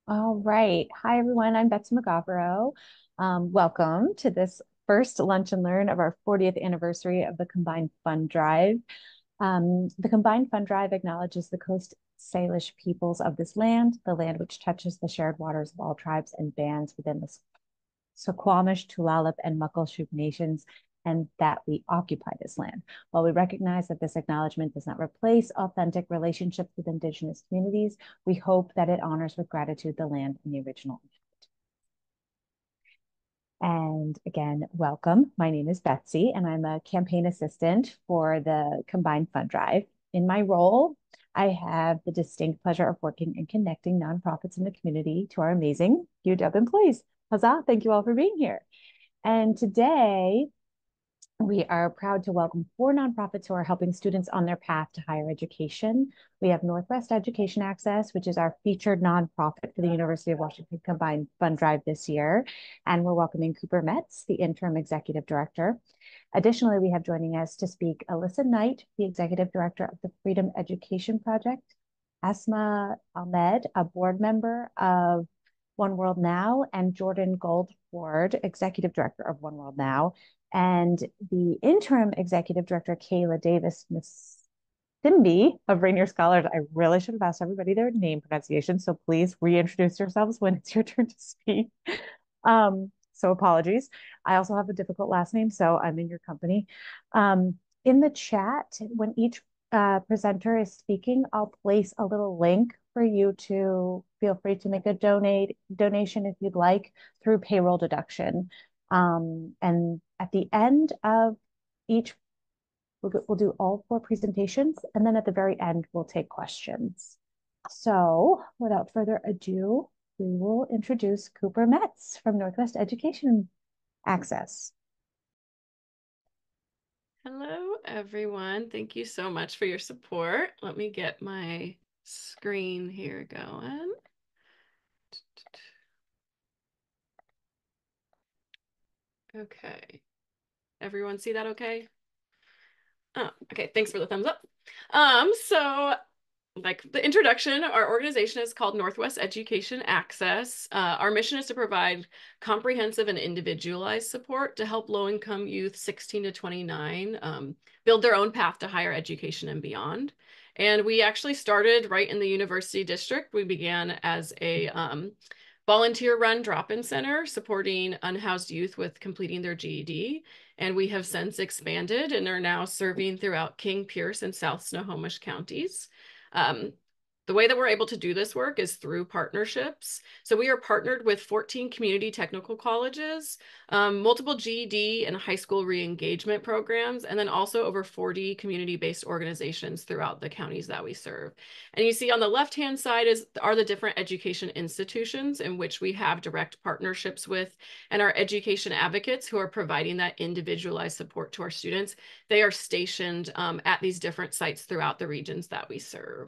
All right. Hi, everyone. I'm Betsy McGovero. Welcome to this first Lunch and Learn of our 40th anniversary of the Combined Fund Drive. The Combined Fund Drive acknowledges the Coast Salish peoples of this land, the land which touches the shared waters of all tribes and bands within the Suquamish, Tulalip, and Muckleshoot nations, and that we occupy this land. While we recognize that this acknowledgement does not replace authentic relationships with Indigenous communities, we hope that it honors with gratitude the land and the original. And again, welcome. My name is Betsy, and I'm a campaign assistant for the Combined Fund Drive. In my role, I have the distinct pleasure of working and connecting nonprofits in the community to our amazing UW employees. Huzzah! Thank you all for being here. And today, we are proud to welcome four nonprofits who are helping students on their path to higher education. We have Northwest Education Access, which is our featured nonprofit for the University of Washington Combined Fund Drive this year. And we're welcoming Cooper Metz, the interim executive director. Additionally, we have joining us to speak Alyssa Knight, the executive director of the Freedom Education Project, Asma Ahmed, a board member of One World Now, and Jordan Goldford, executive director of One World Now, and the interim executive director, Kayla Davis Simby of Rainier Scholars. I really should have asked everybody their name pronunciation, so please reintroduce yourselves when it's your turn to speak. So apologies. I also have a difficult last name, so I'm in your company. In the chat, when each presenter is speaking, I'll place a little link for you to feel free to make a donation if you'd like through payroll deduction. And at the end of each, we'll do all four presentations, and then at the very end, we'll take questions. So without further ado, we will introduce Cooper Metz from Northwest Education Access. Hello, everyone. Thank you so much for your support. Let me get my screen here going. Okay. Everyone see that okay? Oh, okay. Thanks for the thumbs up. So like the introduction, our organization is called Northwest Education Access. Our mission is to provide comprehensive and individualized support to help low-income youth 16 to 29 build their own path to higher education and beyond. And we actually started right in the University District. We began as a volunteer-run drop-in center supporting unhoused youth with completing their GED. And we have since expanded and are now serving throughout King, Pierce, and South Snohomish counties. Um, the way that we're able to do this work is through partnerships. So we are partnered with 14 community technical colleges, multiple GED and high school re-engagement programs, and then also over 40 community-based organizations throughout the counties that we serve. And you see on the left-hand side are the different education institutions in which we have direct partnerships with, and our education advocates who are providing that individualized support to our students. They are stationed at these different sites throughout the regions that we serve.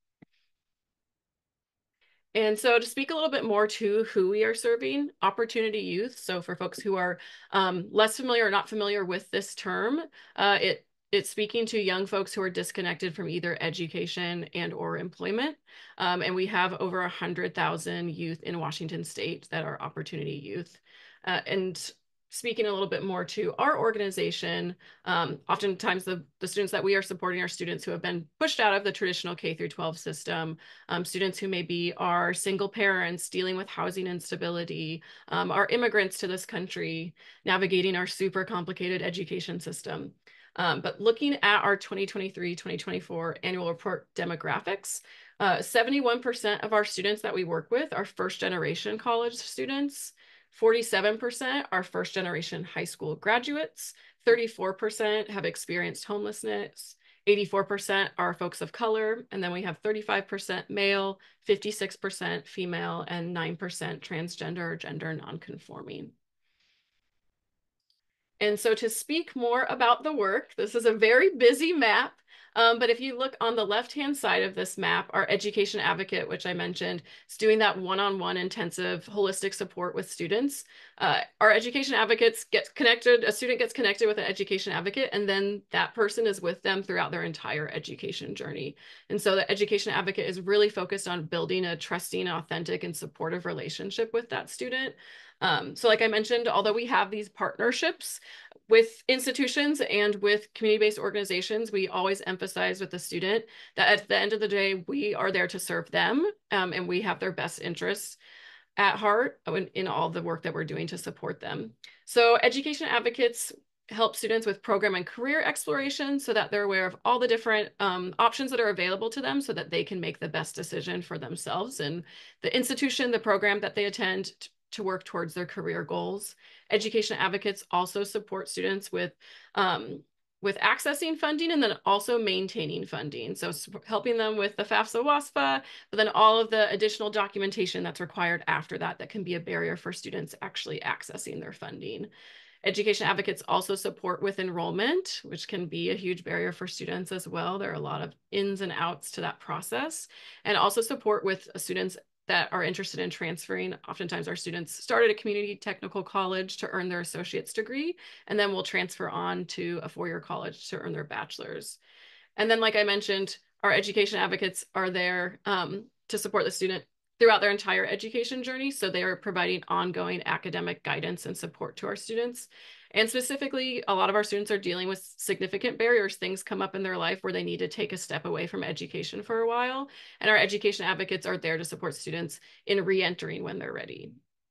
And so to speak a little bit more to who we are serving, Opportunity Youth. So for folks who are less familiar or not familiar with this term, it's speaking to young folks who are disconnected from either education and or employment. And we have over 100,000 youth in Washington State that are Opportunity Youth. And speaking a little bit more to our organization, oftentimes the students that we are supporting are students who have been pushed out of the traditional K through 12 system, students who maybe are single parents dealing with housing instability, are immigrants to this country, navigating our super complicated education system. But looking at our 2023-2024 annual report demographics, 71% of our students that we work with are first generation college students. 47% are first generation high school graduates, 34% have experienced homelessness, 84% are folks of color, and then we have 35% male, 56% female, and 9% transgender or gender nonconforming. And so to speak more about the work, this is a very busy map. But if you look on the left-hand side of this map, our education advocate, which I mentioned, is doing that one-on-one intensive holistic support with students. Our education advocates get connected, a student gets connected with an education advocate, and then that person is with them throughout their entire education journey. And so the education advocate is really focused on building a trusting, authentic, and supportive relationship with that student. So like I mentioned, although we have these partnerships with institutions and with community-based organizations, we always emphasize with the student that at the end of the day, we are there to serve them, and we have their best interests at heart in all the work that we're doing to support them. So education advocates help students with program and career exploration so that they're aware of all the different options that are available to them so that they can make the best decision for themselves and the institution, the program that they attend to work towards their career goals. Education advocates also support students with accessing funding and then also maintaining funding. So helping them with the FAFSA WASFA, but then all of the additional documentation that's required after that that can be a barrier for students actually accessing their funding. Education advocates also support with enrollment, which can be a huge barrier for students as well. There are a lot of ins and outs to that process, and also support with students that are interested in transferring. Oftentimes our students start at a community technical college to earn their associate's degree, and then will transfer on to a four-year college to earn their bachelor's. And then, like I mentioned, our education advocates are there to support the student throughout their entire education journey. So they are providing ongoing academic guidance and support to our students. And specifically, a lot of our students are dealing with significant barriers. Things come up in their life where they need to take a step away from education for a while. And our education advocates are there to support students in re-entering when they're ready.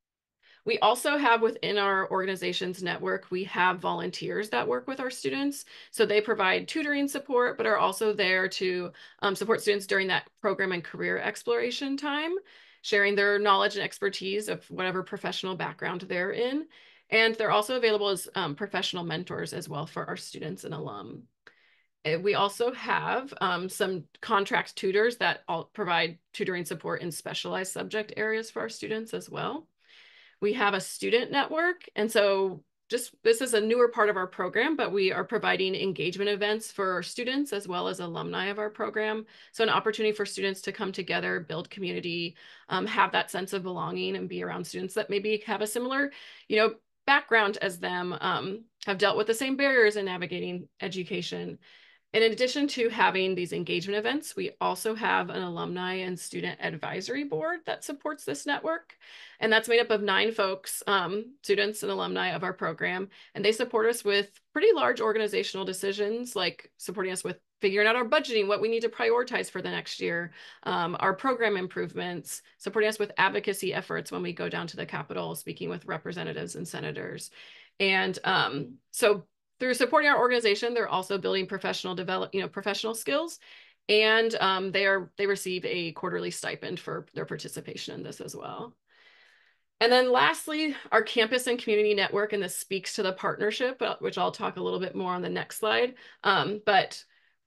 We also have within our organization's network, we have volunteers that work with our students. So they provide tutoring support, but are also there to support students during that program and career exploration time, sharing their knowledge and expertise of whatever professional background they're in. And they're also available as professional mentors as well for our students and alum. We also have some contract tutors that all provide tutoring support in specialized subject areas for our students as well. We have a student network. And so this is a newer part of our program, but we are providing engagement events for our students as well as alumni of our program. So an opportunity for students to come together, build community, have that sense of belonging and be around students that maybe have a similar, background as them, have dealt with the same barriers in navigating education. And in addition to having these engagement events, we also have an alumni and student advisory board that supports this network. And that's made up of 9 folks, students and alumni of our program. And they support us with pretty large organizational decisions, like supporting us with figuring out our budgeting, what we need to prioritize for the next year, our program improvements, supporting us with advocacy efforts when we go down to the Capitol, speaking with representatives and senators. And so through supporting our organization, they're also building professional skills, and they receive a quarterly stipend for their participation in this as well. And then lastly, our campus and community network, and this speaks to the partnership, which I'll talk a little bit more on the next slide. But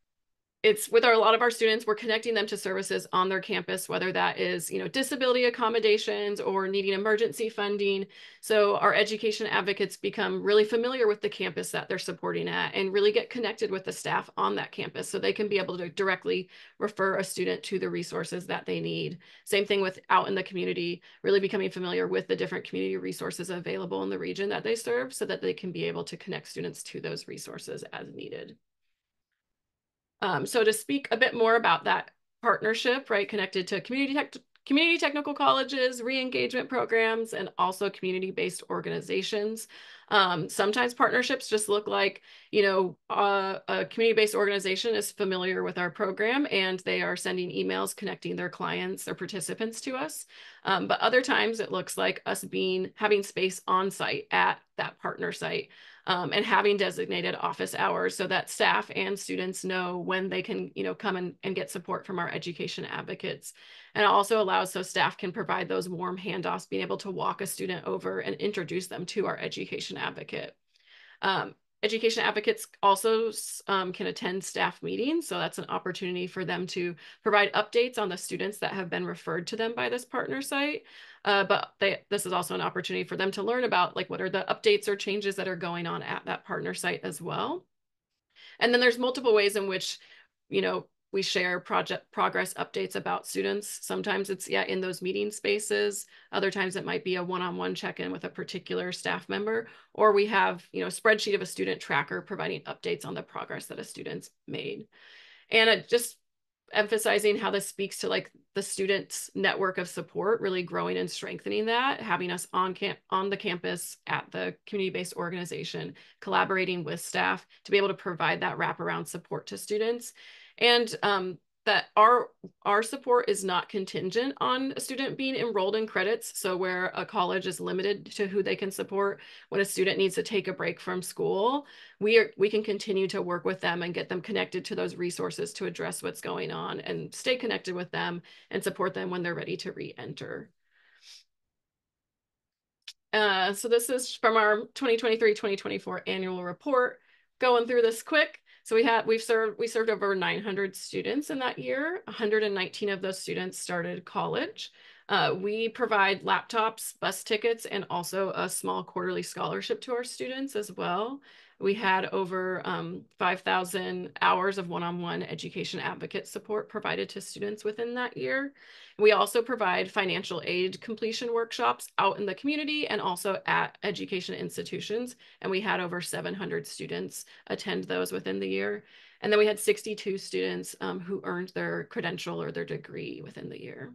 it's with a lot of our students, we're connecting them to services on their campus, whether that is, disability accommodations or needing emergency funding. So our education advocates become really familiar with the campus that they're supporting at and really get connected with the staff on that campus so they can be able to directly refer a student to the resources that they need. Same thing with out in the community, really becoming familiar with the different community resources available in the region that they serve so that they can be able to connect students to those resources as needed. So to speak a bit more about that partnership, right, connected to community technical colleges, re-engagement programs, and also community-based organizations. Sometimes partnerships just look like, a community-based organization is familiar with our program and they are sending emails connecting their clients or participants to us. But other times it looks like us having space on site at that partner site. And having designated office hours so that staff and students know when they can, come and get support from our education advocates. And it also allows so staff can provide those warm handoffs, being able to walk a student over and introduce them to our education advocate. Education advocates also can attend staff meetings. So that's an opportunity for them to provide updates on the students that have been referred to them by this partner site. But this is also an opportunity for them to learn about like what are the updates or changes that are going on at that partner site as well. And then there's multiple ways in which, you know, we share project progress updates about students. Sometimes it's in those meeting spaces. Other times it might be a one-on-one check-in with a particular staff member, or we have, a spreadsheet of a student tracker providing updates on the progress that a student's made. And it just emphasizing how this speaks to like the students' network of support, really growing and strengthening that, having us on the campus at the community-based organization, collaborating with staff to be able to provide that wraparound support to students. And that our support is not contingent on a student being enrolled in credits. So where a college is limited to who they can support when a student needs to take a break from school, we can continue to work with them and get them connected to those resources to address what's going on and stay connected with them and support them when they're ready to re-enter. So this is from our 2023-2024 annual report. Going through this quick. So we served over 900 students in that year. 119 of those students started college. We provide laptops, bus tickets, and also a small quarterly scholarship to our students as well. We had over 5,000 hours of one-on-one education advocate support provided to students within that year. We also provide financial aid completion workshops out in the community and also at education institutions. And we had over 700 students attend those within the year. And then we had 62 students who earned their credential or their degree within the year.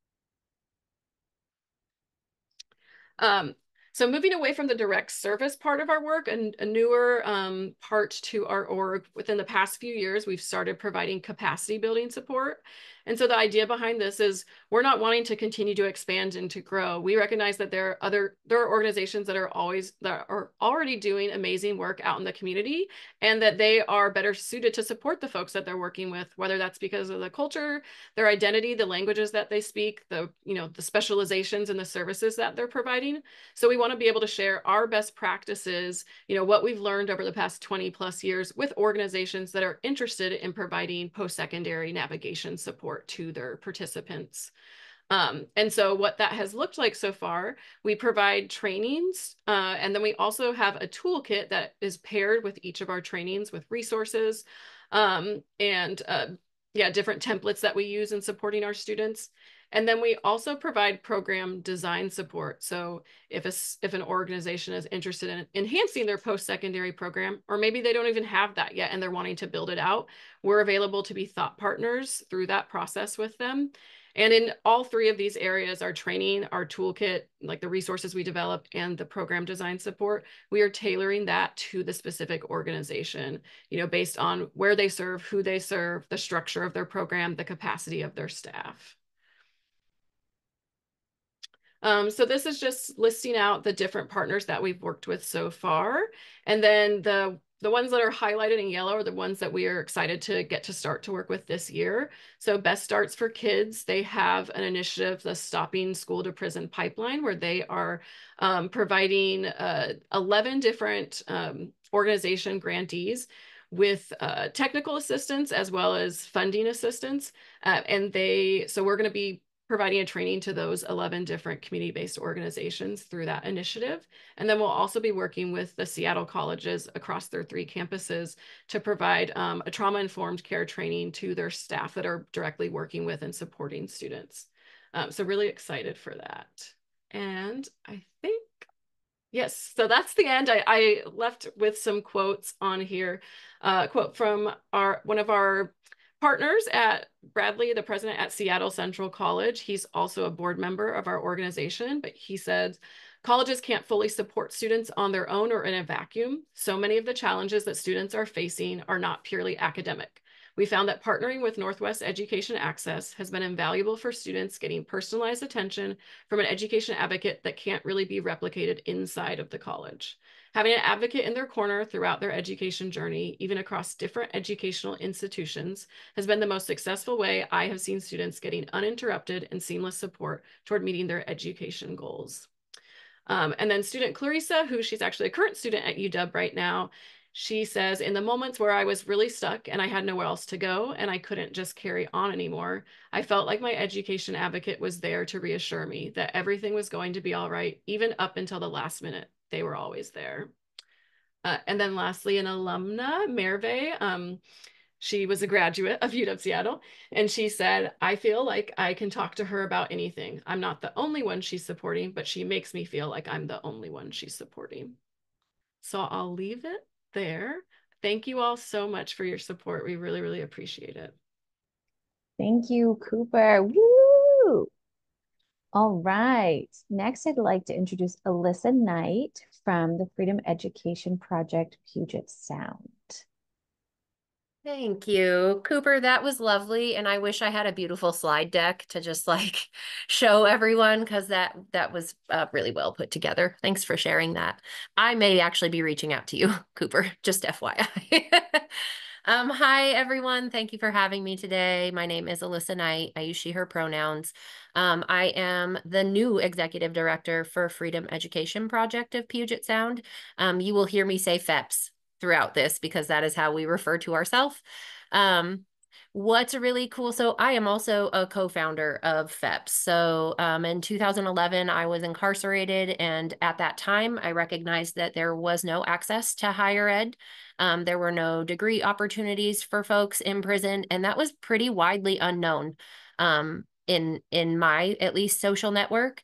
So moving away from the direct service part of our work, and a newer part to our org within the past few years, we've started providing capacity building support. And so the idea behind this is we're not wanting to continue to expand and to grow. We recognize that there are organizations that are already doing amazing work out in the community, and that they are better suited to support the folks that they're working with, whether that's because of the culture, their identity, the languages that they speak, the specializations and the services that they're providing. So we want to be able to share our best practices, what we've learned over the past 20 plus years with organizations that are interested in providing post-secondary navigation support to their participants. And so what that has looked like so far, we provide trainings, and then we also have a toolkit that is paired with each of our trainings with resources, and different templates that we use in supporting our students. And then we also provide program design support. So if an organization is interested in enhancing their post-secondary program, or maybe they don't even have that yet and they're wanting to build it out, we're available to be thought partners through that process with them. And in all three of these areas, our training, our toolkit, like the resources we develop, and the program design support, we are tailoring that to the specific organization, based on where they serve, who they serve, the structure of their program, the capacity of their staff. So this is just listing out the different partners that we've worked with so far. And then the ones that are highlighted in yellow are the ones that we are excited to get to start to work with this year. So Best Starts for Kids, they have an initiative, the Stopping School to Prison Pipeline, where they are providing 11 different organization grantees with technical assistance as well as funding assistance. So we're going to be providing a training to those 11 different community-based organizations through that initiative. And then we'll also be working with the Seattle colleges across their 3 campuses to provide a trauma-informed care training to their staff that are directly working with and supporting students. So really excited for that. And I think, yes, so that's the end. I left with some quotes on here. Quote from one of our partners at Bradley, the president at Seattle Central College. He's also a board member of our organization, but he said, colleges can't fully support students on their own or in a vacuum. So many of the challenges that students are facing are not purely academic. We found that partnering with Northwest Education Access has been invaluable for students getting personalized attention from an education advocate that can't really be replicated inside of the college. Having an advocate in their corner throughout their education journey, even across different educational institutions, has been the most successful way I have seen students getting uninterrupted and seamless support toward meeting their education goals. And then student Clarissa, who she's actually a current student at UW right now, She says, in the moments where I was really stuck and I had nowhere else to go and I couldn't just carry on anymore, I felt like my education advocate was there to reassure me that everything was going to be all right, even up until the last minute. They were always there. And then lastly, an alumna, Merve, she was a graduate of UW Seattle, and she said, I feel like I can talk to her about anything. I'm not the only one she's supporting, but she makes me feel like I'm the only one she's supporting. So I'll leave it there. Thank you all so much for your support. We really, really appreciate it. Thank you, Cooper. Woo! All right. Next, I'd like to introduce Alyssa Knight from the Freedom Education Project, Puget Sound. Thank you, Cooper. That was lovely, and I wish I had a beautiful slide deck to just like show everyone because that was really well put together. Thanks for sharing that. I may actually be reaching out to you, Cooper, just FYI. Hi, everyone. Thank you for having me today. My name is Alyssa Knight. I use she, her pronouns. I am the new executive director for Freedom Education Project of Puget Sound. You will hear me say FEPS throughout this because that is how we refer to ourselves. What's really cool, so I am also a co-founder of FEPS. So in 2011, I was incarcerated, and at that time, I recognized that there was no access to higher ed. There were no degree opportunities for folks in prison, and that was pretty widely unknown in my, at least, social network.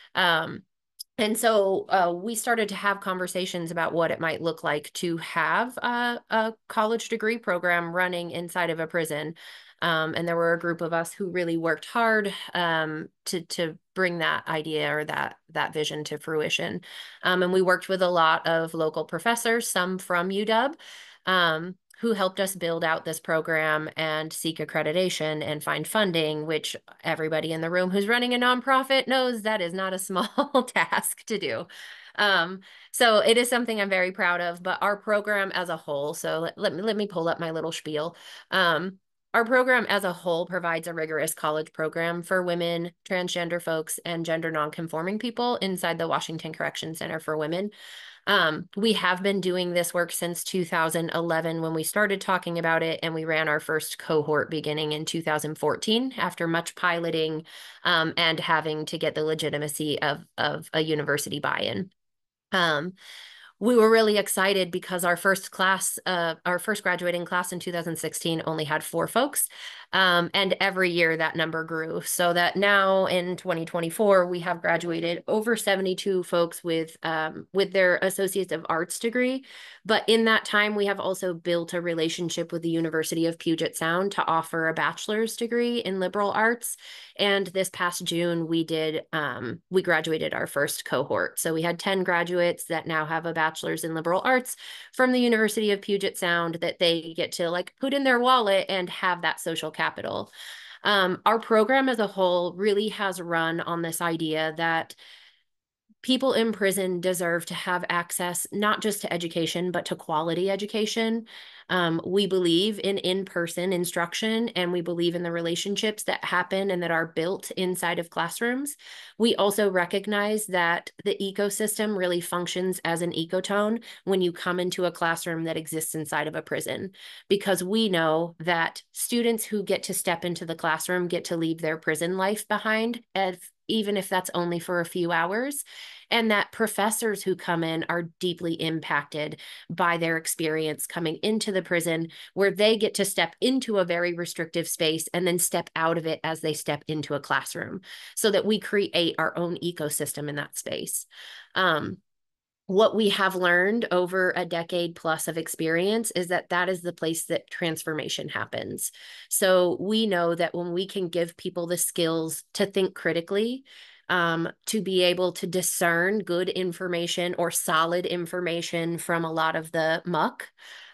And so we started to have conversations about what it might look like to have a college degree program running inside of a prison. And there were a group of us who really worked hard to bring that idea or that vision to fruition. And we worked with a lot of local professors, some from UW, who helped us build out this program and seek accreditation and find funding, which everybody in the room who's running a nonprofit knows that is not a small task to do. So it is something I'm very proud of, but our program as a whole, so let me pull up my little spiel. Our program as a whole provides a rigorous college program for women, transgender folks, and gender nonconforming people inside the Washington Correction Center for Women. We have been doing this work since 2011 when we started talking about it, and we ran our first cohort beginning in 2014 after much piloting and having to get the legitimacy of a university buy-in. We were really excited because our first graduating class in 2016 only had 4 folks. And every year that number grew, so that now in 2024, we have graduated over 72 folks with their Associates of Arts degree. But in that time, we have also built a relationship with the University of Puget Sound to offer a bachelor's degree in liberal arts. And this past June, we graduated our first cohort. So we had 10 graduates that now have a bachelor's in liberal arts from the University of Puget Sound that they get to like put in their wallet and have that social capital. Our program as a whole really has run on this idea that people in prison deserve to have access not just to education, but to quality education. We believe in in-person instruction, and we believe in the relationships that happen and that are built inside of classrooms. We also recognize that the ecosystem really functions as an ecotone when you come into a classroom that exists inside of a prison, because we know that students who get to step into the classroom get to leave their prison life behind, even if that's only for a few hours, and that professors who come in are deeply impacted by their experience coming into the prison, where they get to step into a very restrictive space and then step out of it as they step into a classroom, so that we create our own ecosystem in that space. What we have learned over a decade plus of experience is that that is the place that transformation happens. So we know that when we can give people the skills to think critically, to be able to discern good information or solid information from a lot of the muck,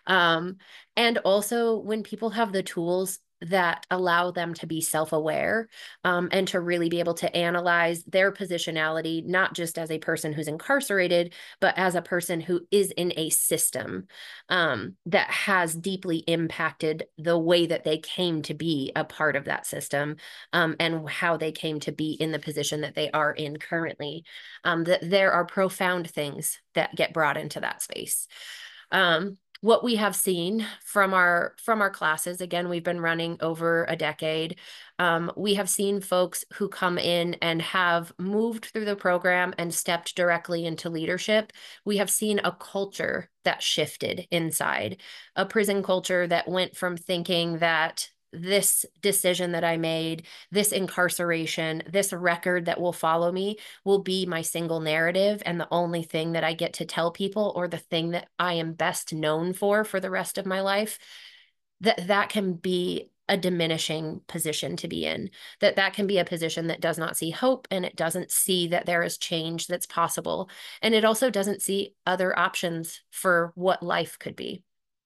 and also when people have the tools that allow them to be self-aware, and to really be able to analyze their positionality, not just as a person who's incarcerated, but as a person who is in a system that has deeply impacted the way that they came to be a part of that system, and how they came to be in the position that they are in currently. That there are profound things that get brought into that space. what we have seen from our classes, again, we've been running over a decade. We have seen folks who come in and have moved through the program and stepped directly into leadership. We have seen a culture that shifted inside, a prison culture that went from thinking that this decision that I made, this incarceration, this record that will follow me will be my single narrative and the only thing that I get to tell people, or the thing that I am best known for the rest of my life, that can be a diminishing position to be in, that can be a position that does not see hope, and it doesn't see that there is change that's possible. And it also doesn't see other options for what life could be.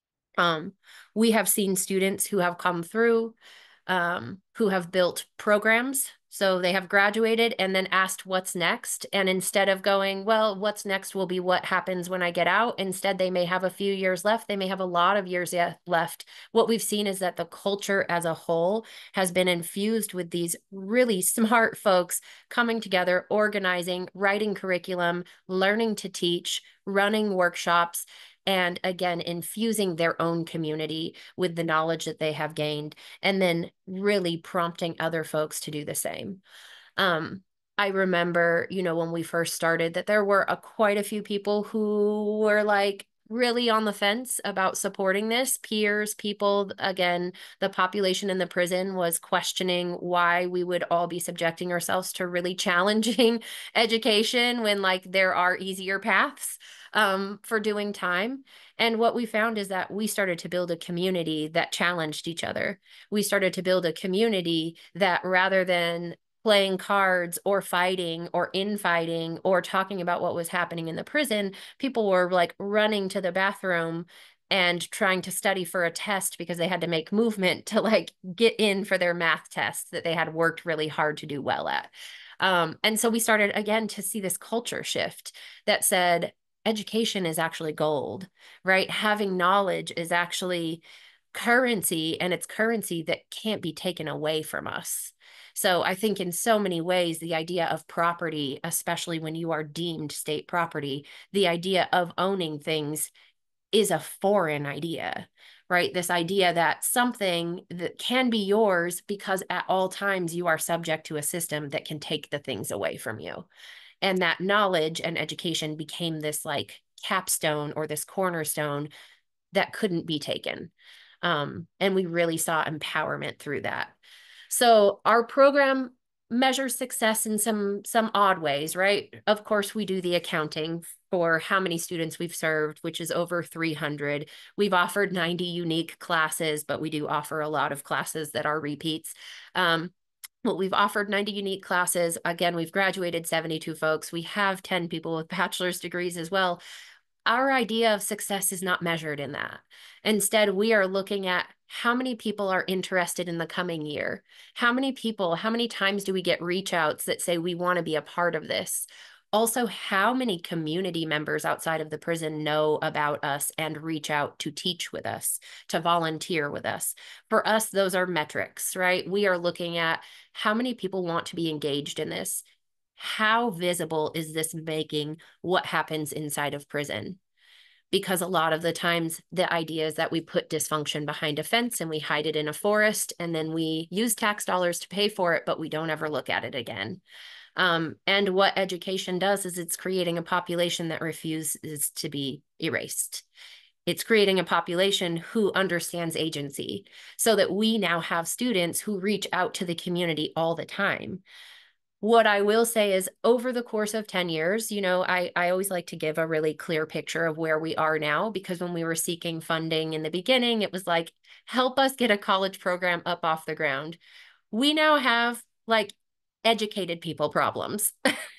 We have seen students who have come through, who have built programs. So they have graduated and then asked what's next. And instead of going, well, what's next will be what happens when I get out, instead they may have a few years left. They may have a lot of years left. What we've seen is that the culture as a whole has been infused with these really smart folks coming together, organizing, writing curriculum, learning to teach, running workshops, and again, infusing their own community with the knowledge that they have gained, and then really prompting other folks to do the same. I remember, when we first started, that there were quite a few people who were like really on the fence about supporting this. Peers, people, again, the population in the prison was questioning why we would all be subjecting ourselves to really challenging education when like there are easier paths for doing time. And what we found is that we started to build a community that challenged each other. We started to build a community that, rather than playing cards or fighting or infighting or talking about what was happening in the prison, people were like running to the bathroom and trying to study for a test because they had to make movement to like get in for their math tests that they had worked really hard to do well at. And so we started again to see this culture shift that said, education is actually gold, right? Having knowledge is actually currency, and it's currency that can't be taken away from us. So I think in so many ways, the idea of property, especially when you are deemed state property, the idea of owning things is a foreign idea, right? This idea that something that can be yours because at all times you are subject to a system that can take the things away from you. And that knowledge and education became this like capstone or this cornerstone that couldn't be taken. And we really saw empowerment through that. So our program measures success in some odd ways, right? Of course, we do the accounting for how many students we've served, which is over 300. We've offered 90 unique classes, but we do offer a lot of classes that are repeats. Well, we've offered 90 unique classes. Again, we've graduated 72 folks. We have 10 people with bachelor's degrees as well. Our idea of success is not measured in that. Instead, we are looking at how many people are interested in the coming year. How many times do we get reach outs that say we want to be a part of this? Also, how many community members outside of the prison know about us and reach out to teach with us, to volunteer with us? For us, those are metrics, right? We are looking at how many people want to be engaged in this. How visible is this making what happens inside of prison? Because a lot of the times the idea is that we put dysfunction behind a fence and we hide it in a forest, and then we use tax dollars to pay for it, but we don't ever look at it again. And what education does is it's creating a population that refuses to be erased. It's creating a population who understands agency, so that we now have students who reach out to the community all the time. What I will say is, over the course of 10 years, I always like to give a really clear picture of where we are now, because when we were seeking funding in the beginning, it was like, help us get a college program up off the ground. We now have like educated people problems,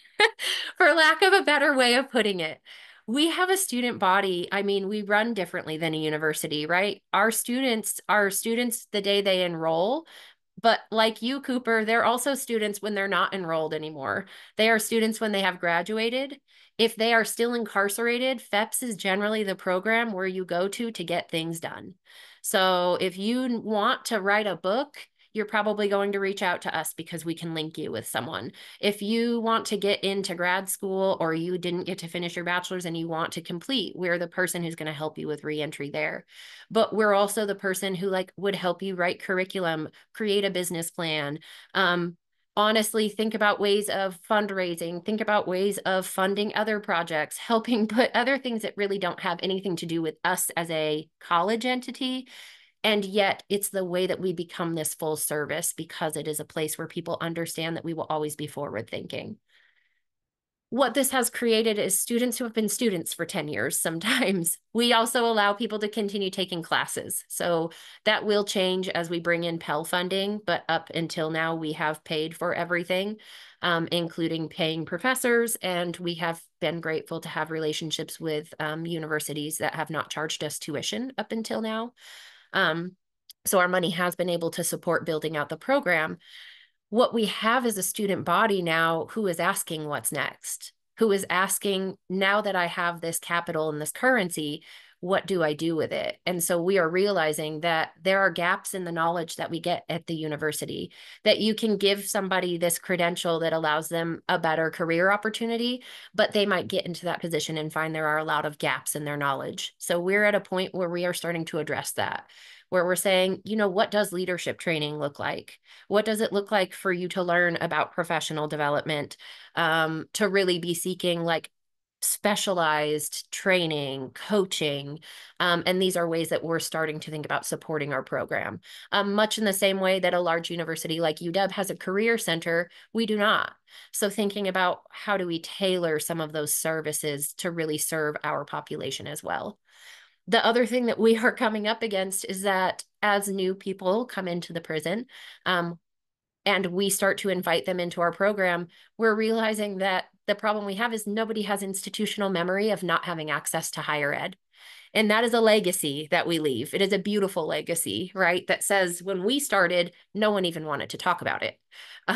for lack of a better way of putting it. We have a student body. I mean, we run differently than a university, right? Our students the day they enroll. But like you, Cooper, they're also students when they're not enrolled anymore. They are students when they have graduated. If they are still incarcerated, FEPS is generally the program where you go to get things done. So if you want to write a book, you're probably going to reach out to us because we can link you with someone. If you want to get into grad school or you didn't get to finish your bachelor's and you want to complete, we're the person who's going to help you with reentry there. But we're also the person who like would help you write curriculum, create a business plan, honestly, think about ways of fundraising, think about ways of funding other projects, helping put other things that really don't have anything to do with us as a college entity. And yet it's the way that we become this full service because it is a place where people understand that we will always be forward thinking. What this has created is students who have been students for 10 years sometimes. We also allow people to continue taking classes. So that will change as we bring in Pell funding, but up until now, we have paid for everything, including paying professors. And we have been grateful to have relationships with universities that have not charged us tuition up until now. So our money has been able to support building out the program. What we have is a student body now who is asking what's next, who is asking, now that I have this capital and this currency, what do I do with it? And so we are realizing that there are gaps in the knowledge that we get at the university, that you can give somebody this credential that allows them a better career opportunity, but they might get into that position and find there are a lot of gaps in their knowledge. So we're at a point where we are starting to address that, where we're saying, you know, what does leadership training look like? What does it look like for you to learn about professional development, to really be seeking like specialized training, coaching, and these are ways that we're starting to think about supporting our program. Much in the same way that a large university like UW has a career center, we do not. So thinking about how do we tailor some of those services to really serve our population as well. The other thing that we are coming up against is that as new people come into the prison, and we start to invite them into our program, we're realizing that the problem we have is nobody has institutional memory of not having access to higher ed. And that is a legacy that we leave. It is a beautiful legacy, right? That says when we started, no one even wanted to talk about it.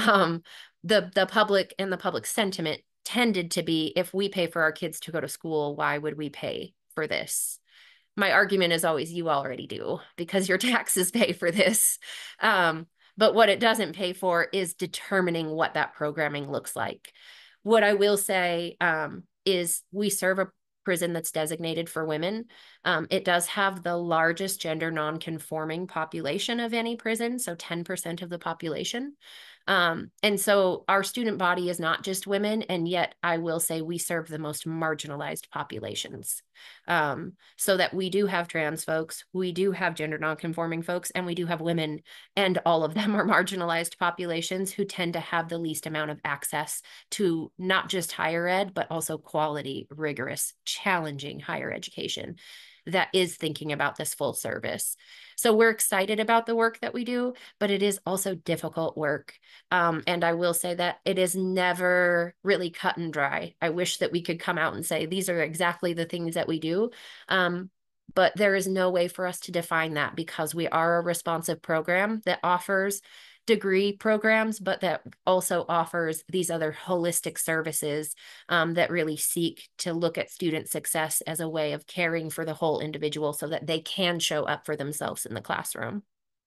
The public and the public sentiment tended to be, if we pay for our kids to go to school, why would we pay for this? My argument is always, you already do, because your taxes pay for this. But what it doesn't pay for is determining what that programming looks like. What I will say is we serve a prison that's designated for women. It does have the largest gender non-conforming population of any prison, so 10% of the population. And so our student body is not just women, and yet I will say we serve the most marginalized populations. So that we do have trans folks, we do have gender nonconforming folks, and we do have women, and all of them are marginalized populations who tend to have the least amount of access to not just higher ed, but also quality, rigorous, challenging higher education that is thinking about this full service. So we're excited about the work that we do, but it is also difficult work. And I will say that it is never really cut and dry. I wish that we could come out and say, these are exactly the things that we do. But there is no way for us to define that because we are a responsive program that offers degree programs, but that also offers these other holistic services that really seek to look at student success as a way of caring for the whole individual so that they can show up for themselves in the classroom.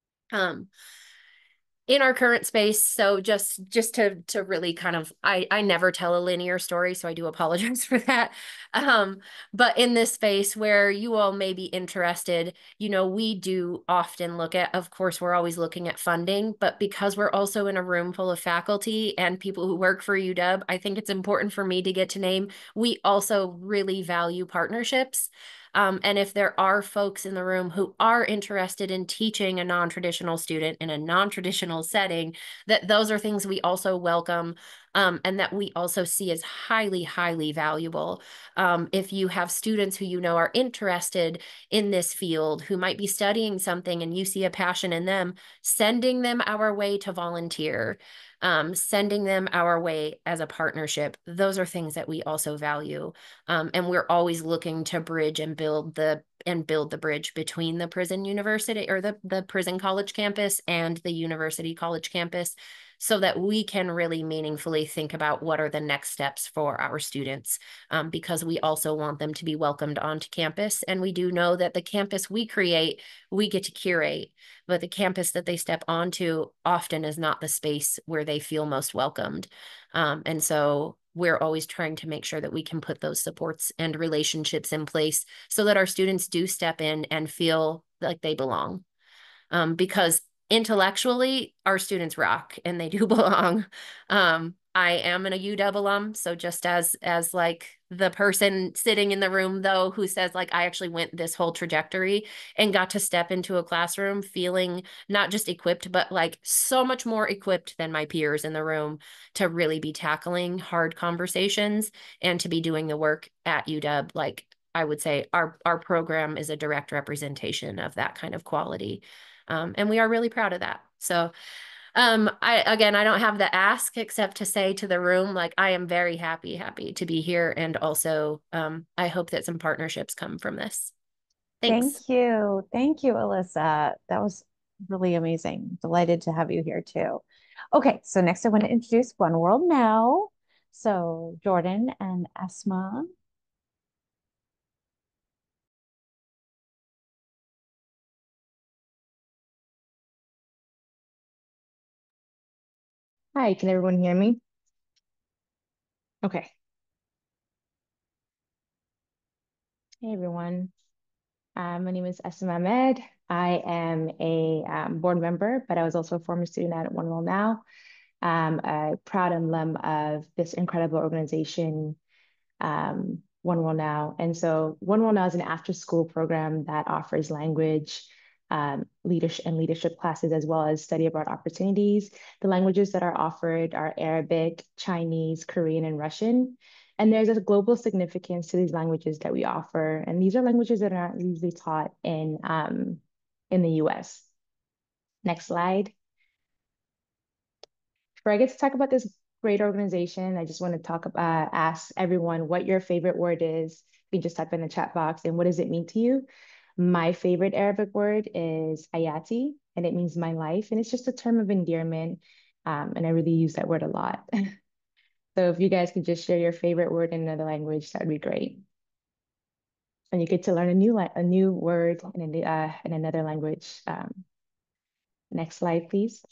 In our current space, so just to really kind of, I never tell a linear story, so I do apologize for that. But in this space where you all may be interested, you know, we do often look at, of course, we're always looking at funding, but because we're also in a room full of faculty and people who work for UW, I think it's important for me to get to name, we also really value partnerships. And if there are folks in the room who are interested in teaching a non-traditional student in a non-traditional setting, that those are things we also welcome and that we also see as highly, highly valuable. If you have students who you know are interested in this field, who might be studying something and you see a passion in them, sending them our way to volunteer, sending them our way as a partnership, those are things that we also value. And we're always looking to bridge and build the bridge between the prison university or the prison college campus and the university college campus so that we can really meaningfully think about what are the next steps for our students, because we also want them to be welcomed onto campus. And we do know that the campus we create, we get to curate, but the campus that they step onto often is not the space where they feel most welcomed. And so we're always trying to make sure that we can put those supports and relationships in place so that our students do step in and feel like they belong. Because intellectually, our students rock and they do belong. I am an UW alum, so just as like the person sitting in the room though who says like I actually went this whole trajectory and got to step into a classroom feeling not just equipped but like so much more equipped than my peers in the room to really be tackling hard conversations and to be doing the work at UW. Like I would say our program is a direct representation of that kind of quality. And we are really proud of that. So I don't have the ask except to say to the room, like, I am very happy to be here. And also, I hope that some partnerships come from this. Thanks. Thank you. Thank you, Alyssa. That was really amazing. Delighted to have you here too. Okay, so next I want to introduce One World Now. So Jordan and Esma. Hi, can everyone hear me? Okay. Hey, everyone. My name is Esma Ahmed. I am a board member, but I was also a former student at One World Now. A proud alum of this incredible organization, One World Now. And so One World Now is an after-school program that offers language, leadership classes, as well as study abroad opportunities. The languages that are offered are Arabic, Chinese, Korean, and Russian. And there's a global significance to these languages that we offer. And these are languages that are not usually taught in the US. Next slide. Before I get to talk about this great organization, I just want to ask everyone what your favorite word is. You can just type in the chat box and what does it mean to you? My favorite Arabic word is hayati, and it means my life. And it's just a term of endearment. And I really use that word a lot. So if you guys could just share your favorite word in another language, that'd be great. And you get to learn a new word in another language. Next slide, please.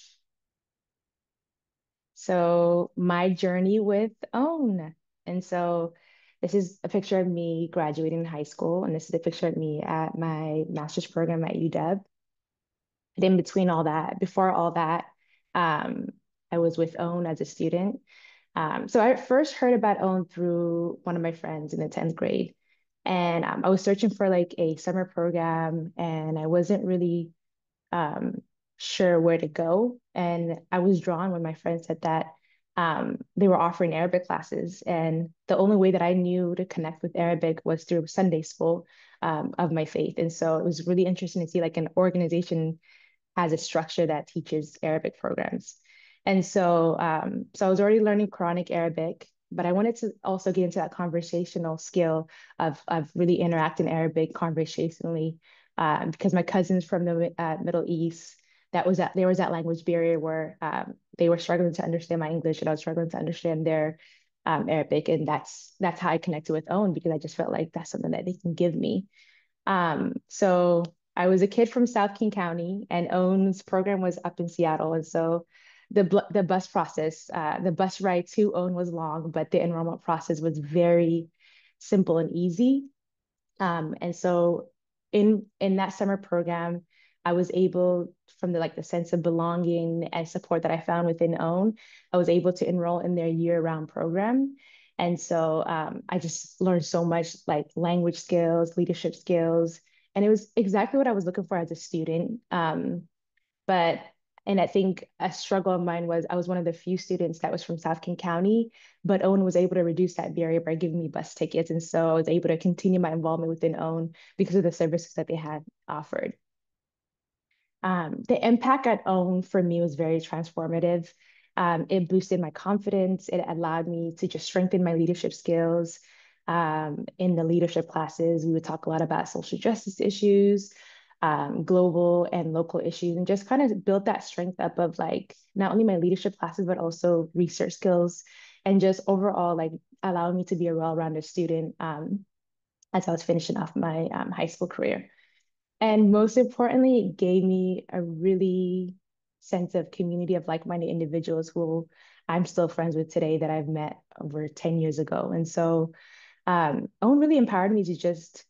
So my journey with OWN. And so this is a picture of me graduating high school, and this is a picture of me at my master's program at UW. And in between all that, before all that, I was with OWN as a student. So I first heard about OWN through one of my friends in the 10th grade. And I was searching for like a summer program, and I wasn't really sure where to go. And I was drawn when my friend said that they were offering Arabic classes. And the only way that I knew to connect with Arabic was through Sunday school of my faith. And so it was really interesting to see like an organization has a structure that teaches Arabic programs. And so, so I was already learning Quranic Arabic, but I wanted to also get into that conversational skill of really interacting Arabic conversationally, because my cousins from the Middle East, there was that language barrier where they were struggling to understand my English and I was struggling to understand their Arabic, and that's how I connected with OWN, because I just felt like that's something that they can give me. So I was a kid from South King County, and OWN's program was up in Seattle. And so the bus ride to OWN was long, but the enrollment process was very simple and easy. And so in that summer program, I was able, from the sense of belonging and support that I found within OWN, I was able to enroll in their year-round program. And so I just learned so much, like language skills, leadership skills, and it was exactly what I was looking for as a student. But and I think a struggle of mine was I was one of the few students that was from South King County, but OWN was able to reduce that barrier by giving me bus tickets. And so I was able to continue my involvement within OWN because of the services that they had offered. The impact at OWN for me was very transformative. It boosted my confidence. It allowed me to just strengthen my leadership skills. In the leadership classes, we would talk a lot about social justice issues, global and local issues, and just kind of build that strength up of like not only my leadership classes, but also research skills and just overall like allowing me to be a well-rounded student as I was finishing off my high school career. And most importantly, it gave me a really sense of community of like-minded individuals who I'm still friends with today that I've met over 10 years ago. And so OWN really empowered me to just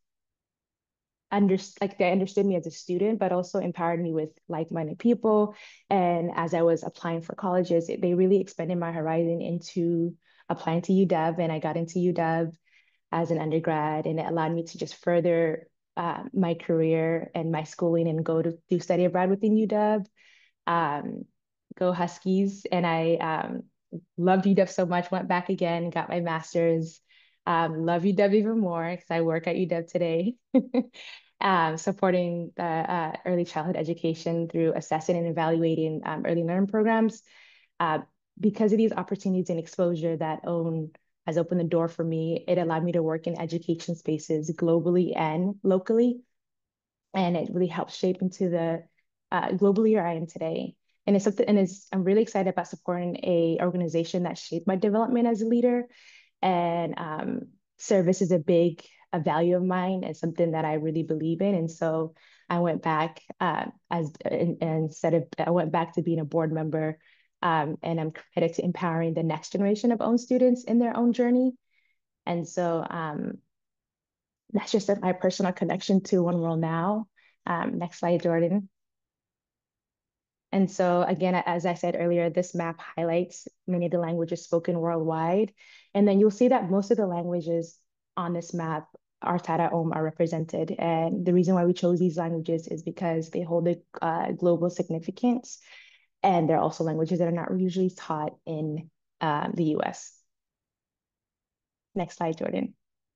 they understood me as a student, but also empowered me with like-minded people. And as I was applying for colleges, they really expanded my horizon into applying to UW, and I got into UW as an undergrad, and it allowed me to just further my career and my schooling and go to do study abroad within UW. Um, go Huskies. And I loved UW so much, went back again, got my master's. Love UW even more because I work at UW today, supporting the early childhood education through assessing and evaluating early learning programs. Uh, because of these opportunities and exposure that OWN has opened the door for me, it allowed me to work in education spaces globally and locally. And it really helped shape into the global leader I am today. And it's something, and I'm really excited about supporting a organization that shaped my development as a leader. And service is a value of mine and something that I really believe in. And so I went back I went back to being a board member, and I'm committed to empowering the next generation of OWN students in their own journey. And so that's just my personal connection to One World Now. Next slide, Jordan. And so again, as I said earlier, this map highlights many of the languages spoken worldwide. And then you'll see that most of the languages on this map outside at OWN are represented. And the reason why we chose these languages is because they hold a global significance. And they're also languages that are not usually taught in the US. Next slide, Jordan.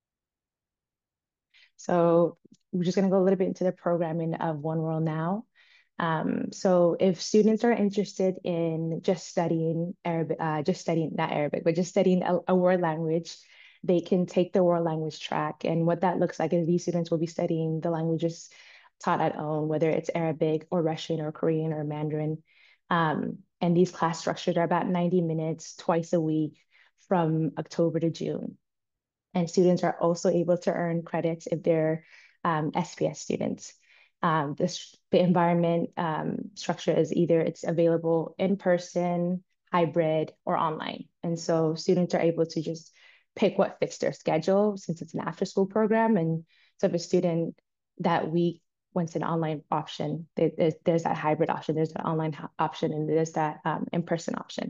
So we're just going to go a little bit into the programming of One World Now. So if students are interested in just studying Arabic, just studying a world language, they can take the world language track. And what that looks like is these students will be studying the languages taught at OWN, whether it's Arabic or Russian or Korean or Mandarin. And these class structures are about 90 minutes twice a week from October to June. And students are also able to earn credits if they're SPS students. The environment structure is either it's available in person, hybrid, or online. And so students are able to just pick what fits their schedule since it's an after school program. And so if a student that week wants an online option, there's that hybrid option, there's an online option, and there's that in-person option.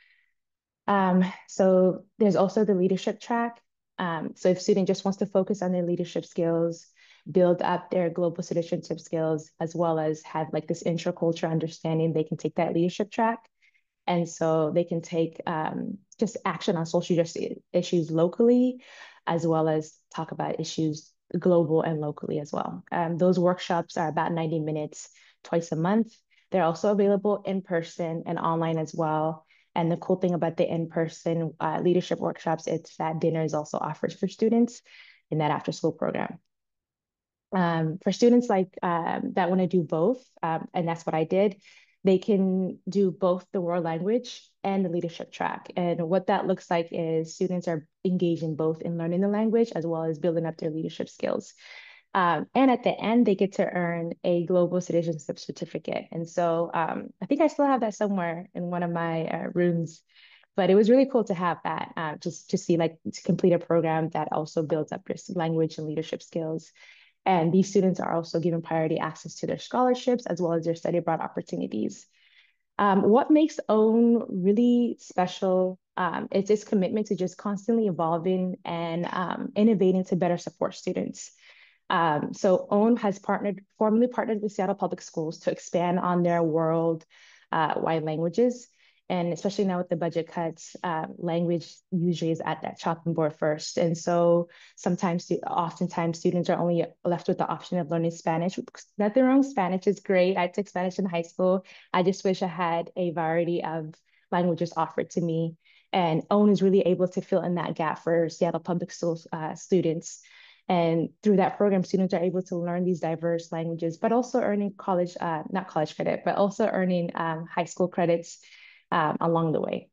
So there's also the leadership track. So if a student just wants to focus on their leadership skills, build up their global citizenship skills, as well as have like this intracultural understanding, they can take that leadership track. And so they can take just action on social justice issues locally, as well as talk about issues global and locally as well. Those workshops are about 90 minutes twice a month. They're also available in person and online as well. And the cool thing about the in-person leadership workshops, it's that dinner is also offered for students in that after-school program. For students like that want to do both, and that's what I did, they can do both the world language and the leadership track. And what that looks like is students are engaging both in learning the language as well as building up their leadership skills. And at the end, they get to earn a global citizenship certificate. And so I think I still have that somewhere in one of my rooms, but it was really cool to have that, just to see like to complete a program that also builds up your language and leadership skills. And these students are also given priority access to their scholarships as well as their study abroad opportunities. What makes OWN really special is its commitment to just constantly evolving and innovating to better support students. So OWN has formally partnered with Seattle Public Schools to expand on their world-wide languages. And especially now with the budget cuts, language usually is at that chopping board first. And so oftentimes students are only left with the option of learning Spanish. Nothing wrong, Spanish is great. I took Spanish in high school. I just wish I had a variety of languages offered to me. And OWN is really able to fill in that gap for Seattle Public Schools students. And through that program, students are able to learn these diverse languages, but also earning college, not college credit, but also earning high school credits along the way.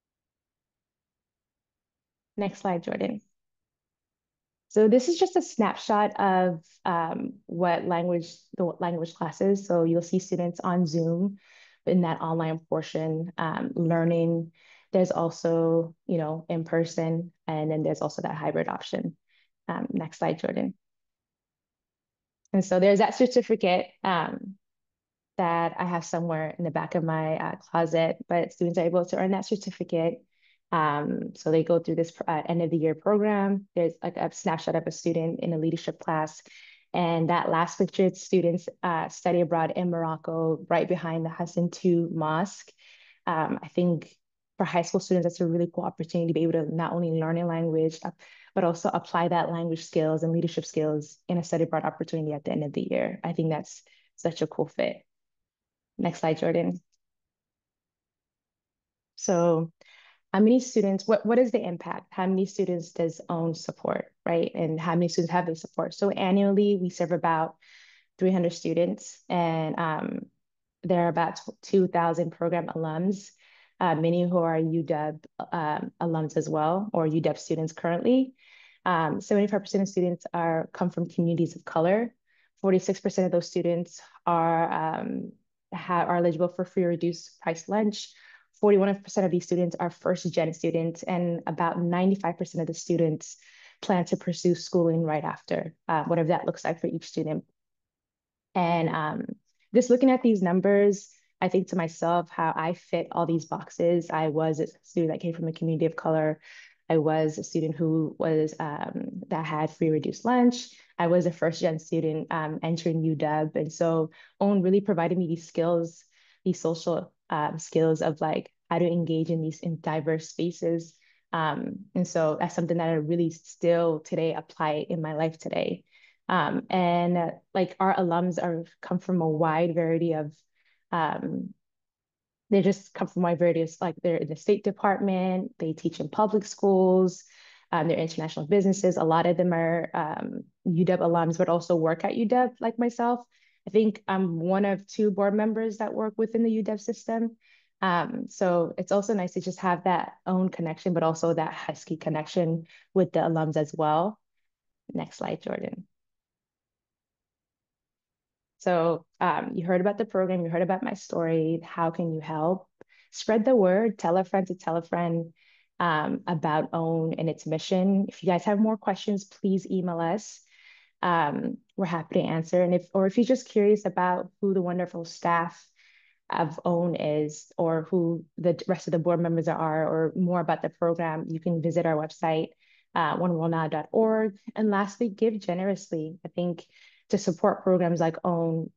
Next slide, Jordan. So this is just a snapshot of the language classes. So you'll see students on Zoom in that online portion learning. There's also, in person, and then there's also that hybrid option. Next slide, Jordan. And so there's that certificate that I have somewhere in the back of my closet, but students are able to earn that certificate. So they go through this end of the year program. There's like a snapshot of a student in a leadership class. And that last picture, students study abroad in Morocco, right behind the Hassan II Mosque. I think for high school students, that's a really cool opportunity to be able to not only learn a language, but also apply that language skills and leadership skills in a study abroad opportunity at the end of the year. I think that's such a cool fit. Next slide, Jordan. So how many students, what is the impact? How many students does OWN support, right? And how many students have the support? So annually, we serve about 300 students, and there are about 2,000 program alums, many who are UW alums as well, or UW students currently. 75% of students come from communities of color. 46% of those students are eligible for free or reduced price lunch. 41% of these students are first gen students, and about 95% of the students plan to pursue schooling right after, whatever that looks like for each student. And just looking at these numbers, I think to myself how I fit all these boxes. I was a student that came from a community of color. I was a student who was that had free reduced lunch. I was a first gen student entering UW. And so OWN really provided me these skills, these social skills of like how to engage in these diverse spaces. And so that's something that I really still today apply in my life today. And like our alums come from a wide variety of they just come from wide variety of, like they're in the State Department, they teach in public schools, they're international businesses. A lot of them are UW alums, but also work at UW like myself. I think I'm one of 2 board members that work within the UW system. So it's also nice to just have that own connection, but also that Husky connection with the alums as well. Next slide, Jordan. So you heard about the program, you heard about my story. How can you help? Spread the word, tell a friend to tell a friend about OWN and its mission. If you guys have more questions, please email us. We're happy to answer. And if you're just curious about who the wonderful staff of OWN is, or who the rest of the board members are, or more about the program, you can visit our website, oneworldnow.org. And lastly, give generously. I think to support programs like OWN,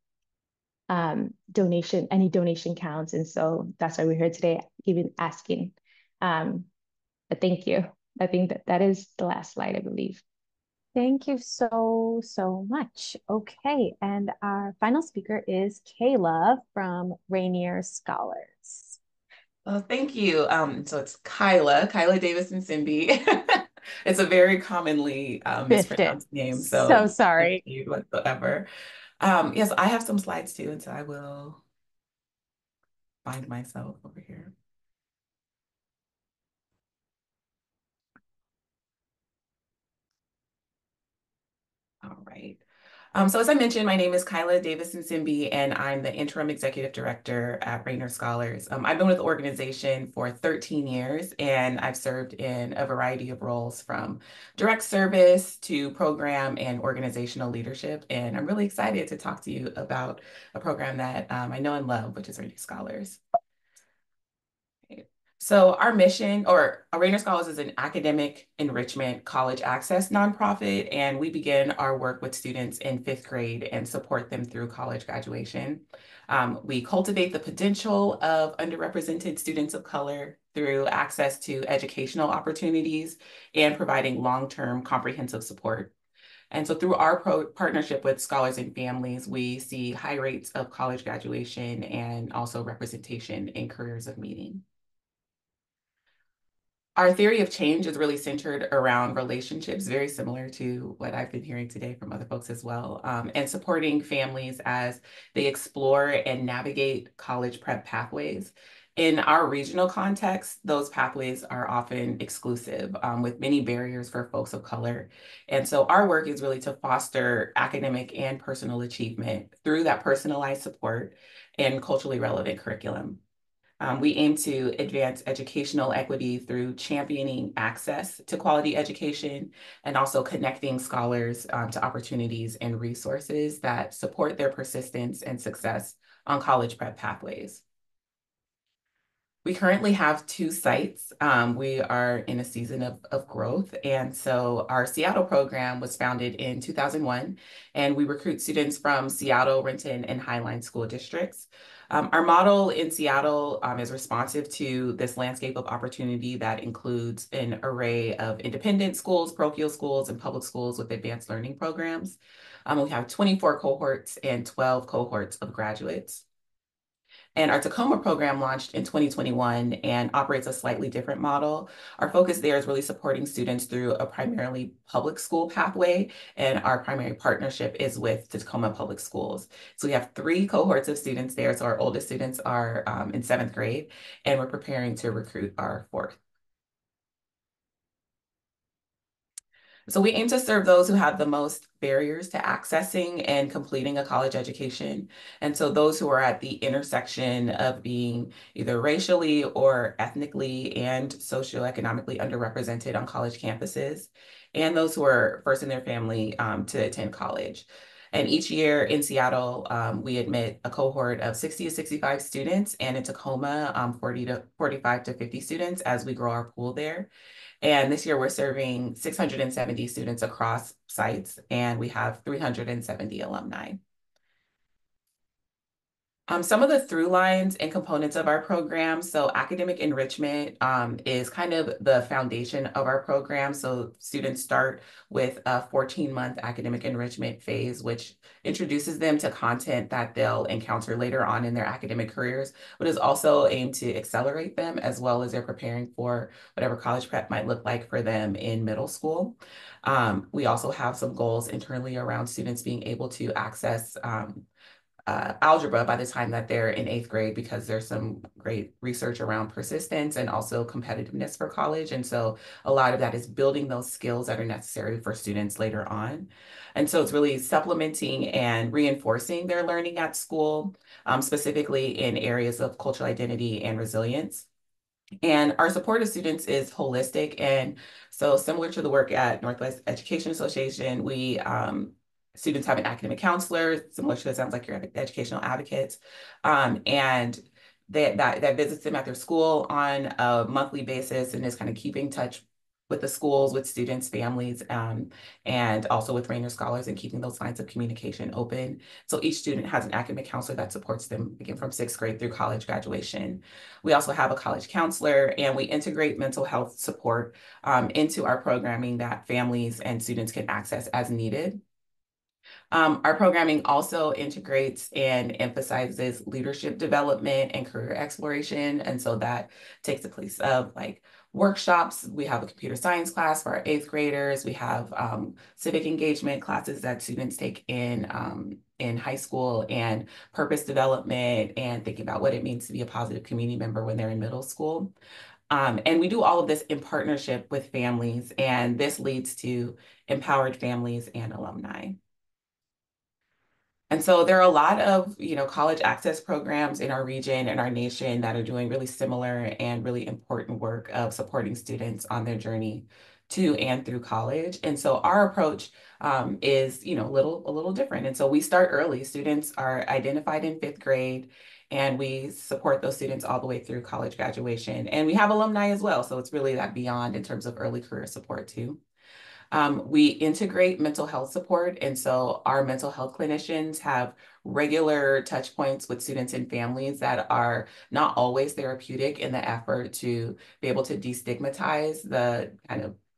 any donation counts. And so that's why we're here today, even asking. But thank you. I think that is the last slide, I believe. Thank you so, so much. Okay, and our final speaker is Kayla from Rainier Scholars. Oh, thank you. So it's Kyla Davison Simby. It's a very commonly mispronounced name, so sorry. Whatsoever. Yes, I have some slides too, and so I will find myself over here. All right. So as I mentioned, my name is Kyla Davison Simby, and I'm the Interim Executive Director at Rainier Scholars. I've been with the organization for 13 years, and I've served in a variety of roles from direct service to program and organizational leadership. And I'm really excited to talk to you about a program that I know and love, which is Rainier Scholars. So our mission, or Rainier Scholars, is an academic enrichment college access nonprofit, and we begin our work with students in 5th grade and support them through college graduation. We cultivate the potential of underrepresented students of color through access to educational opportunities and providing long-term comprehensive support. And so through our partnership with Scholars and Families, we see high rates of college graduation and also representation in careers of meaning. Our theory of change is really centered around relationships, very similar to what I've been hearing today from other folks as well, and supporting families as they explore and navigate college prep pathways. In our regional context, those pathways are often exclusive, with many barriers for folks of color. And so our work is really to foster academic and personal achievement through that personalized support and culturally relevant curriculum. We aim to advance educational equity through championing access to quality education and also connecting scholars to opportunities and resources that support their persistence and success on college prep pathways. We currently have 2 sites. We are in a season of growth. And so our Seattle program was founded in 2001, and we recruit students from Seattle, Renton, and Highline school districts. Our model in Seattle is responsive to this landscape of opportunity that includes an array of independent schools, parochial schools, and public schools with advanced learning programs. We have 24 cohorts and 12 cohorts of graduates. And our Tacoma program launched in 2021 and operates a slightly different model. Our focus there is really supporting students through a primarily public school pathway, and our primary partnership is with Tacoma Public Schools. So we have 3 cohorts of students there. So our oldest students are in 7th grade, and we're preparing to recruit our 4th. So we aim to serve those who have the most barriers to accessing and completing a college education. And so those who are at the intersection of being either racially or ethnically and socioeconomically underrepresented on college campuses, and those who are first in their family to attend college. And each year in Seattle, we admit a cohort of 60 to 65 students, and in Tacoma, 45 to 50 students as we grow our pool there. And this year we're serving 670 students across sites, and we have 370 alumni. Some of the through lines and components of our program. So academic enrichment is kind of the foundation of our program. So students start with a 14-month academic enrichment phase, which introduces them to content that they'll encounter later on in their academic careers, but is also aimed to accelerate them as well as they're preparing for whatever college prep might look like for them in middle school. We also have some goals internally around students being able to access algebra by the time that they're in 8th grade, because there's some great research around persistence and also competitiveness for college. And so a lot of that is building those skills that are necessary for students later on. And so it's really supplementing and reinforcing their learning at school, specifically in areas of cultural identity and resilience. And our support of students is holistic. And so similar to the work at Northwest Education Association, we students have an academic counselor, similar to it sounds like you're educational advocates, and that visits them at their school on a monthly basis and is kind of keeping touch with the schools, with students, families, and also with Rainer Scholars, and keeping those lines of communication open. So each student has an academic counselor that supports them, again, from 6th grade through college graduation. We also have a college counselor, and we integrate mental health support into our programming that families and students can access as needed. Our programming also integrates and emphasizes leadership development and career exploration. And so that takes the place of like workshops. We have a computer science class for our 8th graders. We have civic engagement classes that students take in high school, and purpose development and thinking about what it means to be a positive community member when they're in middle school. And we do all of this in partnership with families, and this leads to empowered families and alumni. And so there are a lot of, college access programs in our region and our nation that are doing really similar and really important work of supporting students on their journey to and through college. And so our approach is, a little different. And so we start early. Students are identified in 5th grade, and we support those students all the way through college graduation. And we have alumni as well. So it's really that beyond in terms of early career support too. We integrate mental health support. And so our mental health clinicians have regular touch points with students and families that are not always therapeutic in the effort to be able to destigmatize the kind of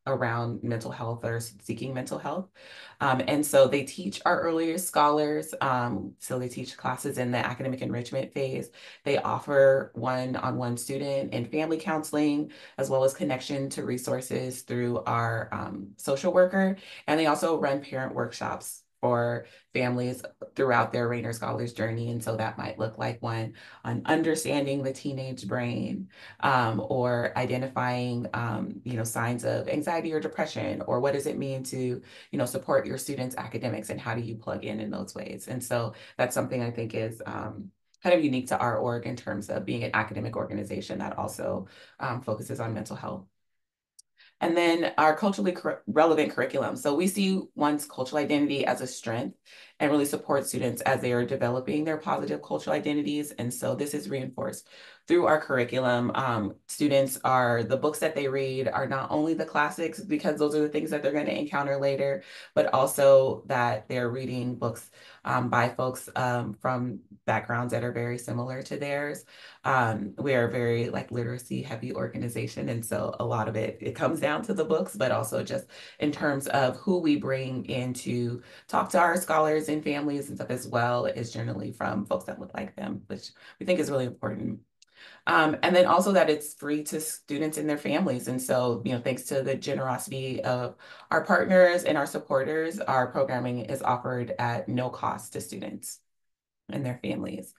around mental health or seeking mental health. And so they teach our earlier scholars. So they teach classes in the academic enrichment phase. They offer one-on-one student and family counseling, as well as connection to resources through our social worker. And they also run parent workshops for families throughout their Rainer Scholars journey. And so that might look like one on understanding the teenage brain, or identifying, signs of anxiety or depression, or what does it mean to, support your students' academics, and how do you plug in those ways? And so that's something I think is kind of unique to our org in terms of being an academic organization that also focuses on mental health. And then our culturally relevant curriculum. So we see one's cultural identity as a strength and really support students as they are developing their positive cultural identities. And so this is reinforced through our curriculum. The books that they read are not only the classics, because those are the things that they're going to encounter later, but also that they're reading books by folks from backgrounds that are very similar to theirs. We are a very literacy heavy organization. And so a lot of it comes down to the books, but also just in terms of who we bring in to talk to our scholars and families and stuff as well, is generally from folks that look like them, which we think is really important. And then also that it's free to students and their families. And so, thanks to the generosity of our partners and our supporters, our programming is offered at no cost to students and their families.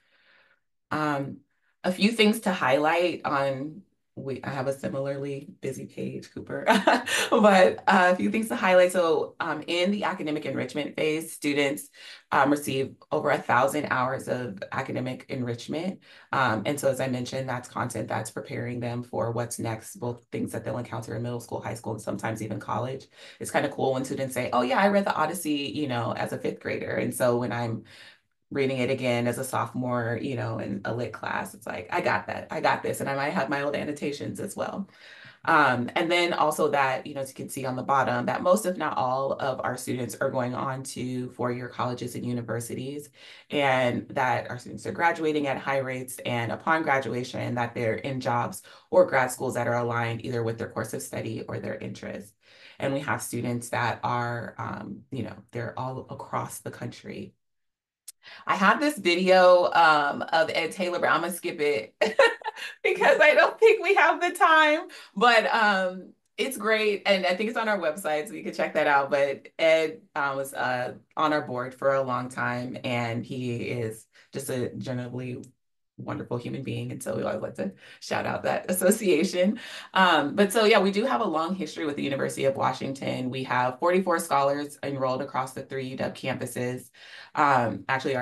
A few things to highlight on, I have a similarly busy page, Cooper, but a few things to highlight. So in the academic enrichment phase, students receive over 1,000 hours of academic enrichment. And so as I mentioned, that's content that's preparing them for what's next, both things that they'll encounter in middle school, high school, and sometimes even college. It's kind of cool when students say, oh yeah, I read the Odyssey, as a fifth grader. And so when I'm reading it again as a sophomore, in a lit class, it's like, I got that, I got this. And I might have my old annotations as well. And then also that, as you can see on the bottom, that most, if not all, of our students are going on to four-year colleges and universities, and that our students are graduating at high rates, and upon graduation that they're in jobs or grad schools that are aligned either with their course of study or their interests. And we have students that are, they're all across the country. I have this video of Ed Taylor, but I'm gonna skip it because I don't think we have the time. But it's great, and I think it's on our website, so you can check that out. But Ed was on our board for a long time, and he is just a generally wonderful human being. And so we always like to shout out that association. But so yeah, we do have a long history with the University of Washington. We have 44 scholars enrolled across the 3 UW campuses. Actually,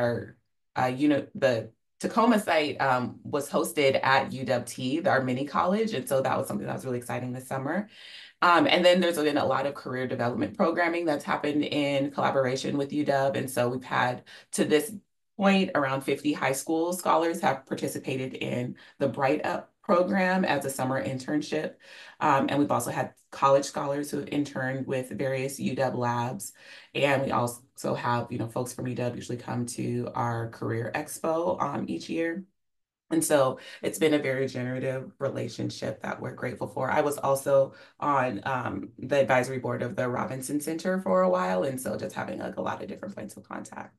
the Tacoma site was hosted at UW-T, our mini college. And so that was something that was really exciting this summer. And then there's been a lot of career development programming that's happened in collaboration with UW. And so we've had, to this point, around 50 high school scholars have participated in the Bright Up program as a summer internship. And we've also had college scholars who have interned with various UW labs. And we also have, folks from UW usually come to our career expo each year. And so it's been a very generative relationship that we're grateful for. I was also on the advisory board of the Robinson Center for a while. And so just having a lot of different points of contact.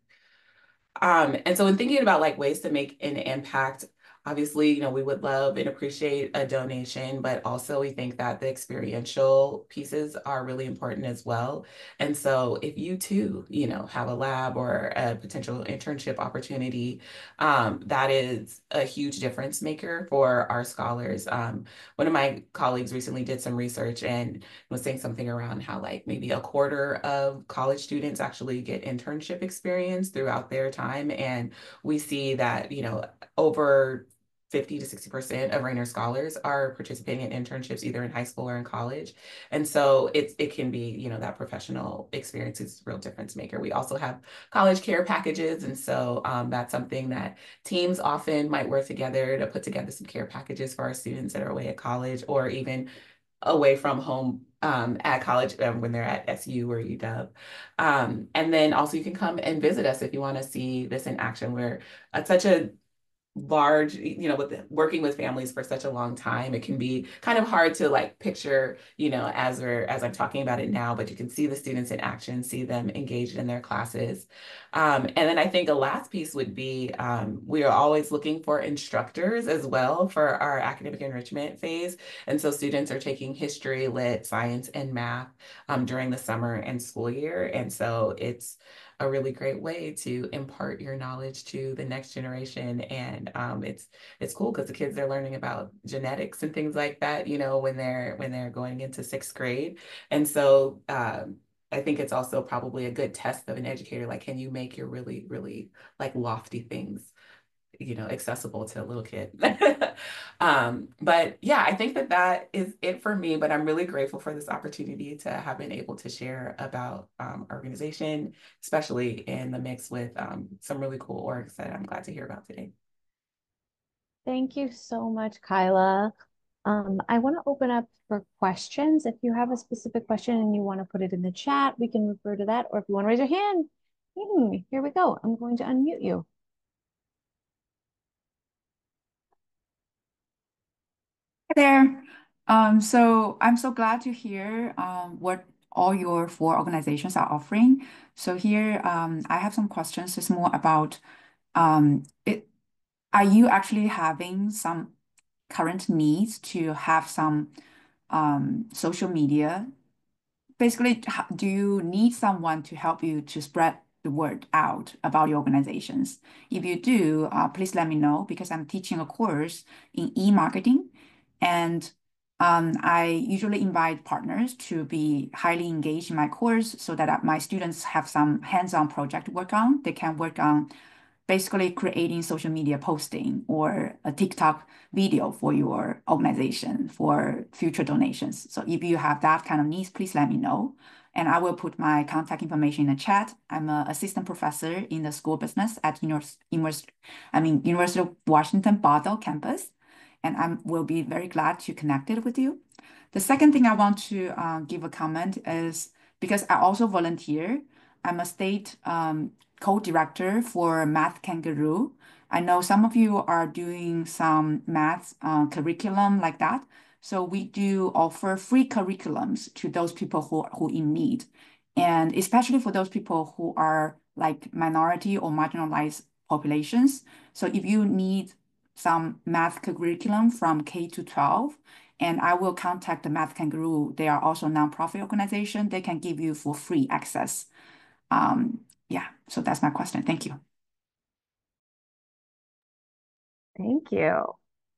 And so in thinking about ways to make an impact, obviously, we would love and appreciate a donation, but also we think that the experiential pieces are really important as well. And so if you too, have a lab or a potential internship opportunity, that is a huge difference maker for our scholars. One of my colleagues recently did some research and was saying something around how maybe a quarter of college students actually get internship experience throughout their time. And we see that, over 50 to 60% of Rainer scholars are participating in internships either in high school or in college. And so it can be, that professional experience is a real difference maker. We also have college care packages. And so that's something that teams often might work together to put together some care packages for our students that are away at college or even away from home at college when they're at SU or UW. And then also you can come and visit us if you want to see this in action. We're at such a large, with working with families for such a long time, it can be kind of hard to like picture, as I'm talking about it now, but you can see the students in action, see them engaged in their classes. And then I think a last piece would be, we are always looking for instructors as well for our academic enrichment phase. And so students are taking history, lit, science, and math during the summer and school year. And so it's a really great way to impart your knowledge to the next generation. And it's cool because the kids are learning about genetics and things like that, when they're going into sixth grade. And so I think it's also probably a good test of an educator. Like, can you make your really, really like lofty things accessible to a little kid. But yeah, I think that is it for me, but I'm really grateful for this opportunity to have been able to share about organization, especially in the mix with some really cool orgs that I'm glad to hear about today. Thank you so much, Kyla. I want to open up for questions. If you have a specific question and you want to put it in the chat, we can refer to that. Or if you want to raise your hand, here we go. I'm going to unmute you. Hi there. So I'm so glad to hear what all your four organizations are offering. So here, I have some questions. It's more about it. Are you actually having some current needs to have some social media? Basically, do you need someone to help you to spread the word out about your organizations? If you do, please let me know because I'm teaching a course in e-marketing, and I usually invite partners to be highly engaged in my course so that my students have some hands-on project to work on. They can work on basically creating social media posting or a TikTok video for your organization for future donations. So if you have that kind of needs, please let me know. And I will put my contact information in the chat. I'm an assistant professor in the school business at University of Washington Bothell campus. And I will be very glad to connect it with you. The second thing I want to give a comment is because I also volunteer. I'm a state co-director for Math Kangaroo. I know some of you are doing some math curriculum like that. So we do offer free curriculums to those people who in need. And especially for those people who are like minority or marginalized populations. So if you need some math curriculum from K to 12, and I will contact the Math Kangaroo. They are also a nonprofit organization. They can give you for free access. Yeah, so that's my question. Thank you. Thank you.